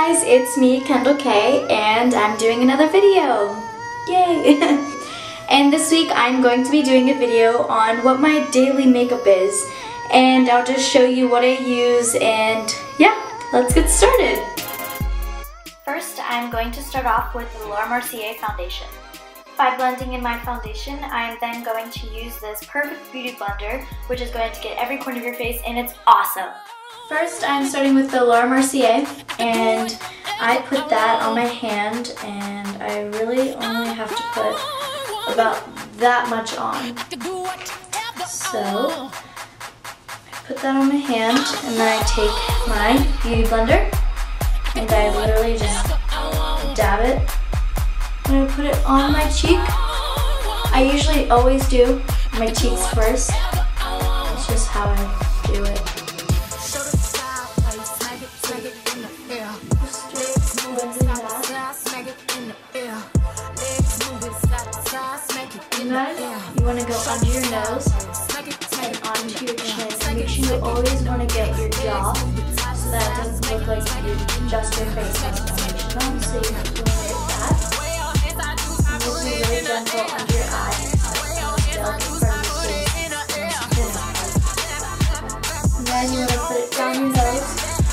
guys, it's me, Kendall K, and I'm doing another video. Yay! And this week I'm going to be doing a video on what my daily makeup is, and I'll just show you what I use, and yeah, let's get started. First, I'm going to start off with the Laura Mercier foundation. By blending in my foundation, I am then going to use this Perfect Beauty Blender, which is going to get every corner of your face, and it's awesome. First, I'm starting with the Laura Mercier, and I put that on my hand, and I really only have to put about that much on. So, I put that on my hand, and then I take my Beauty Blender, and I literally just dab it, and I put it on my cheek. I usually always do my cheeks first. It's just how I do it. You want to go under your nose and onto your chin. And make sure you always want to get your jaw so that it doesn't look like you just your face has foundation on. So you have to get that. And this is really gentle under your eye. Delicate part of your face. And then you want to put it down your nose.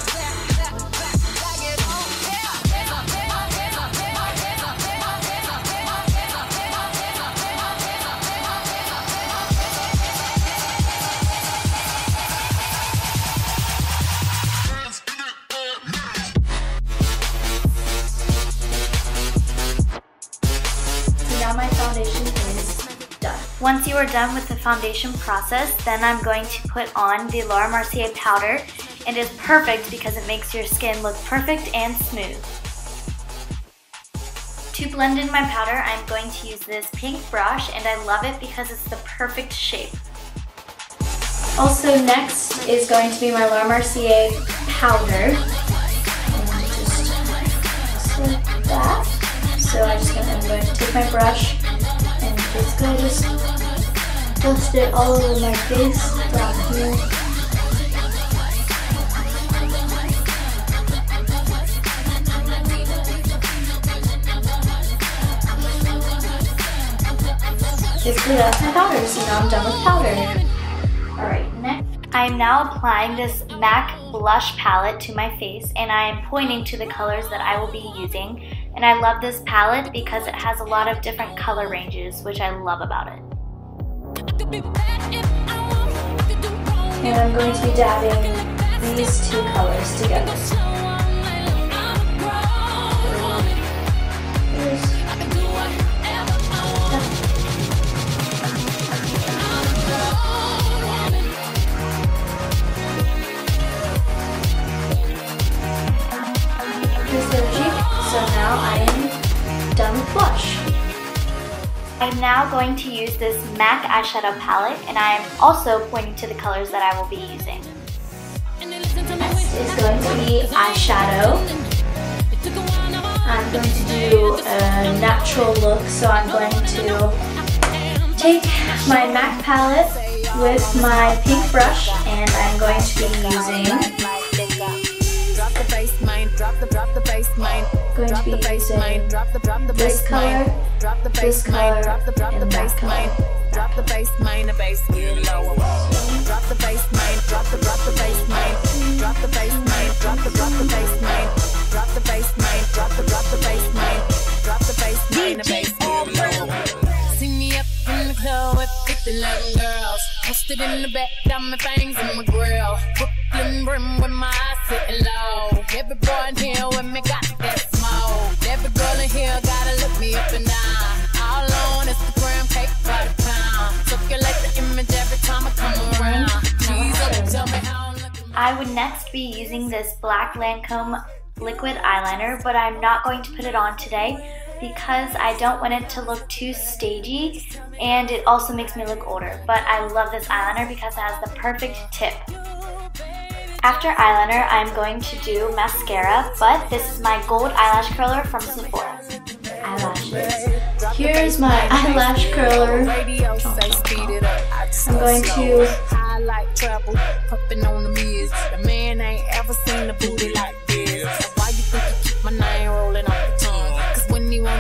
Now my foundation is done. Once you are done with the foundation process, then I'm going to put on the Laura Mercier powder, and it's perfect because it makes your skin look perfect and smooth. To blend in my powder, I'm going to use this pink brush, and I love it because it's the perfect shape. Also next is going to be my Laura Mercier powder. And just like that. So I'm going to take my brush and basically just dust it all over my face down here. Basically that's my powder, so now I'm done with powder. Alright, next. I am now applying this MAC blush palette to my face, and I am pointing to the colors that I will be using. And I love this palette because it has a lot of different color ranges, which I love about it. And I'm going to be dabbing these two colors together. So now I am done with blush. I'm now going to use this MAC eyeshadow palette, and I am also pointing to the colors that I will be using. Next is going to be eyeshadow. I'm going to do a natural look, so I'm going to take my MAC palette with my pink brush, and I'm going to be using this color, this color, and that color. Drop the bass, mind, the bass, get lower. Drop the bass, mind, drop the bass, mind. Drop the bass, mind, drop the bass, mind. Drop the bass, mind, drop the bass, mind. Drop the bass, mind, the bass, get lower. See me up in the club with 50 little girls. Posted in the back, got my fangs in my grill. Brooklyn brim with my eyes sitting low. Every boy in here with me got that smoke. Every girl in here gotta look me up and down. All on Instagram, cake by the pound. Circulate the image every time I come around. Please up, tell me how I'm looking. I would next be using this black Lancome liquid eyeliner, but I'm not going to put it on today because I don't want it to look too stagey, and it also makes me look older. But I love this eyeliner because it has the perfect tip. After eyeliner, I'm going to do mascara, but this is my gold eyelash curler from Sephora. Eyelashes. Here's my eyelash curler. I'm going to highlight trouble, pumping on the mirrors. The man ain't ever seen a booty like this. Why you think you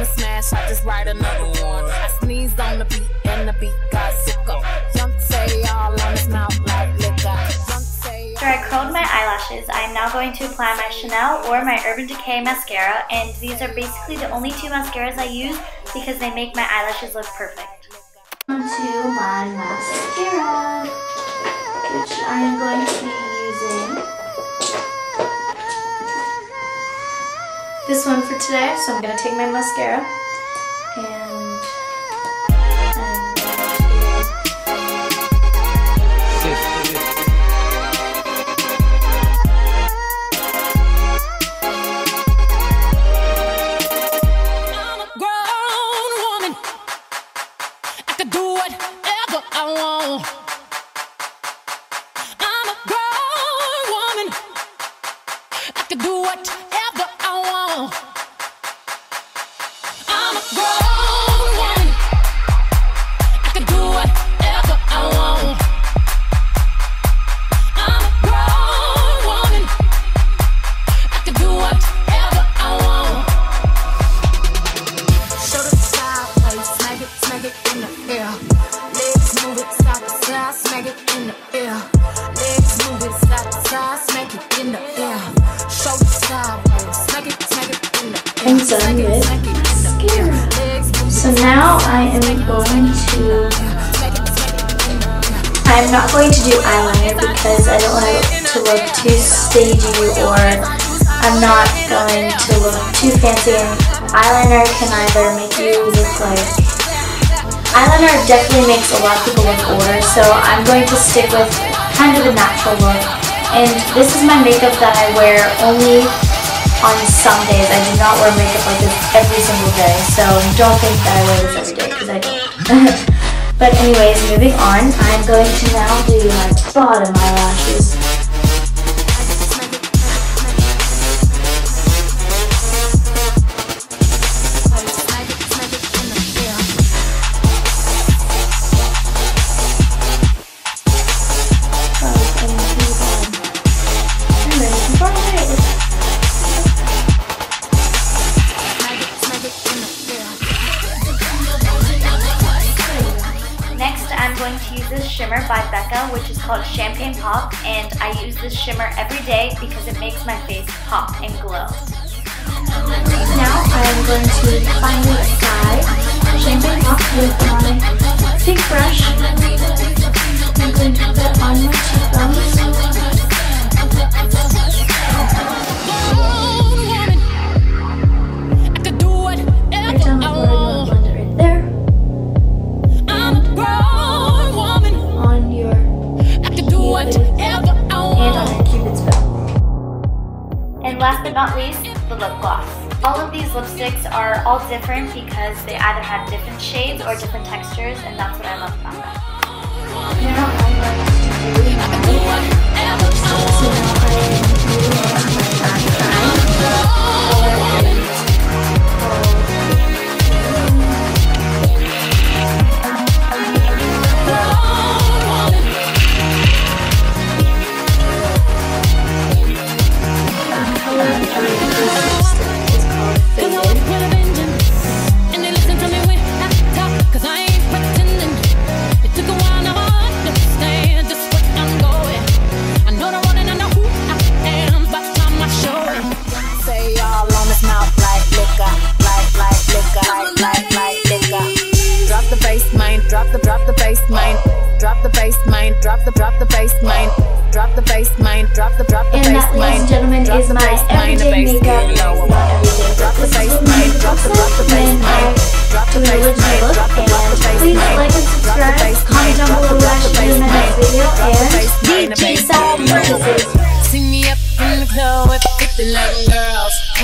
smash, I just write another one. I sneeze on the beat and the beat got sicker. Young say all on his mouth like liquor. After I curled my eyelashes, I am now going to apply my Chanel or my Urban Decay mascara, and these are basically the only two mascaras I use because they make my eyelashes look perfect. On to my mascara, which I am going to be using this one for today. So I'm going to take my mascara and so now I'm not going to do eyeliner because I don't want it to look too stagey, or I'm not going to look too fancy, and eyeliner can either make you look like... Eyeliner definitely makes a lot of people look older, so I'm going to stick with kind of a natural look. And this is my makeup that I wear only on some days. I do not wear makeup like this every single day, so don't think that I wear this every day, because I don't. But anyways, moving on, I'm going to now do my bottom eyelashes. I'm going to use this shimmer by Becca, which is called Champagne Pop, and I use this shimmer every day because it makes my face pop and glow. Now I'm going to finally apply Champagne Pop with my big brush. I'm going to put it on my cheekbones. Last but not least, the lip gloss. All of these lipsticks are all different because they either have different shades or different textures, and that's what I love about them. Now I'm going to do And that, ladies and gentlemen, is my everyday makeup. Not everyday, but this is what my makeup looks like when I do an original look. And please like and subscribe, comment down below what I should do in my next video, and peace out, princesses.